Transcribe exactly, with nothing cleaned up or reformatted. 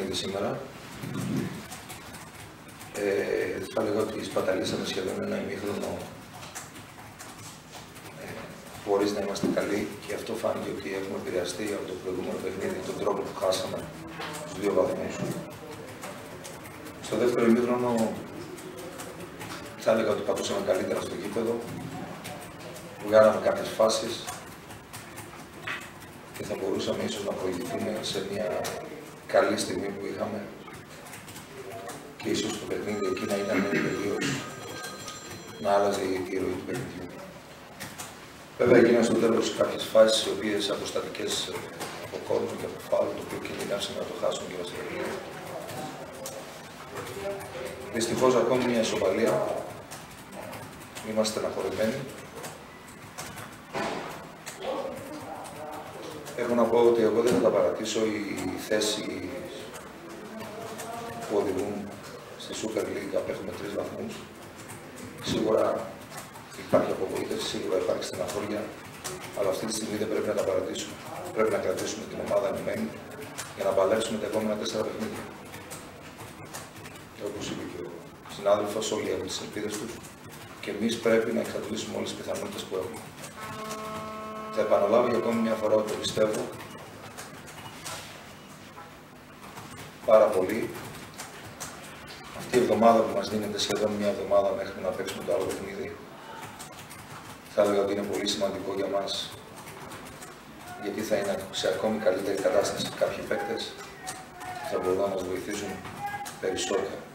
παιχνίδι σήμερα. Ε, θα λέγω ότι σπαταλήσαμε σχεδόν ένα ημίχρονο ε, χωρίς να είμαστε καλοί και αυτό φάνηκε ότι έχουμε επηρεαστεί από το προηγούμενο παιχνίδι, τον τρόπο που χάσαμε τους δύο βαθμούς. Στο δεύτερο ημίχρονο θα έλεγα ότι πατούσαμε καλύτερα στο γήπεδο, βγάλαμε κάποιες φάσεις και θα μπορούσαμε ίσως να προηγηθούμε σε μια καλή στιγμή που είχαμε και ίσως το παιχνίδι εκεί να ήταν τελείως να άλλαζε η ροή του παιχνιδιού. Βέβαια έγιναν στο τέλος κάποιες φάσεις οι οποίες αποστατικές από κόρνο και από φάουλ, το οποίο κινδυνεύσαμε να το χάσουμε και στο παιχνίδι. Δυστυχώς ακόμη μια ισοπαλία. Είμαστε στεναχωρημένοι. Έχω να πω ότι εγώ δεν θα τα παρατήσω. Η θέση που οδηγούν στη Super League απέχουμε τρεις βαθμούς. Σίγουρα υπάρχει απογοήτευση, σίγουρα υπάρχει στεναχώρια, αλλά αυτή τη στιγμή δεν πρέπει να τα παρατήσουμε. Πρέπει να κρατήσουμε την ομάδα ενωμένη για να παλέψουμε τα επόμενα τέσσερα παιχνίδια. Όπως είπε και ο συνάδελφος, όλοι έχουν τις ελπίδες τους και εμείς πρέπει να εξαντλήσουμε όλες τις πιθανότητες που έχουμε. Θα επαναλάβω για ακόμη μια φορά ότι πιστεύω πάρα πολύ. Αυτή η εβδομάδα που μας δίνεται, σχεδόν μια εβδομάδα μέχρι να παίξουμε το άλλο παιχνίδι, θα έλεγα ότι είναι πολύ σημαντικό για μας, γιατί θα είναι σε ακόμη καλύτερη κατάσταση κάποιοι παίκτες, θα μπορούν να μας βοηθήσουν περισσότερο.